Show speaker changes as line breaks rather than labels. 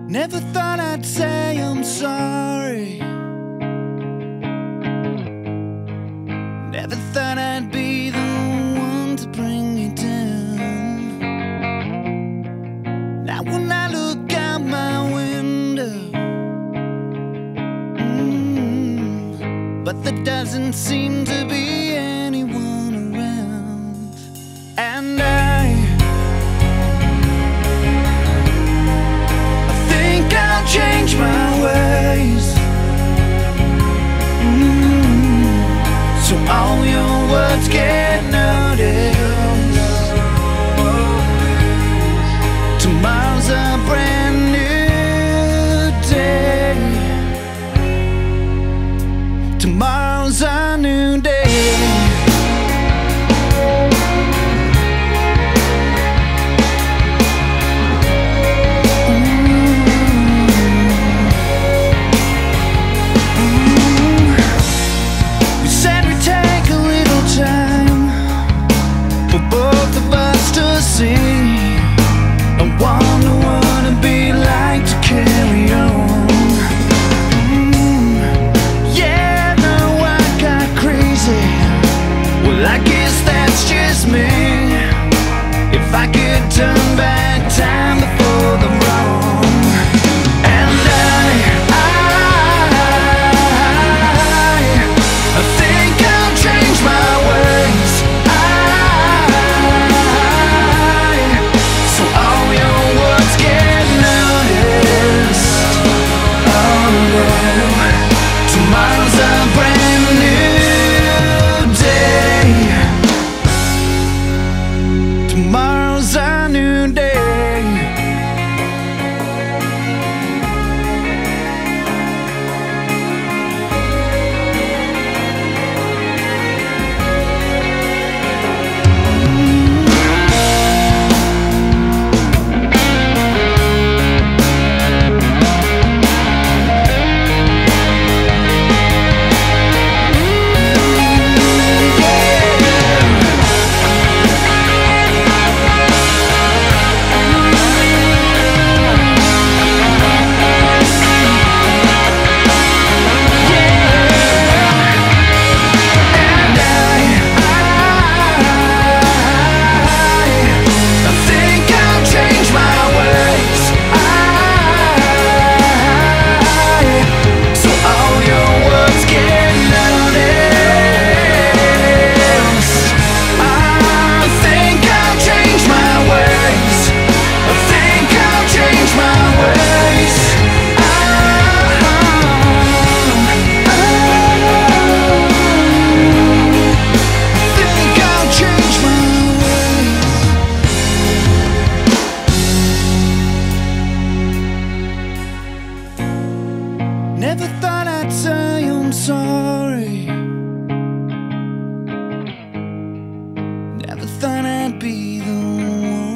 Never thought I'd say I'm sorry. Never thought I'd be the one to bring you down. Now when I look out my window, but there doesn't seem to be anyone around. And I think I'll change my ways, so all your words get noticed. Tomorrow's a brand new day. Tomorrow's a new day. We said we'd take a little time for both of us to see. I wonder what it'd be like to carry on. Well, I guess that's just me. If I could turn back time before the wrong. And I think I'll change my ways. So all your words get noticed. Oh no, tomorrow's a brand new day. Tomorrow's a new day. Never thought I'd say I'm sorry. Never thought I'd be the one.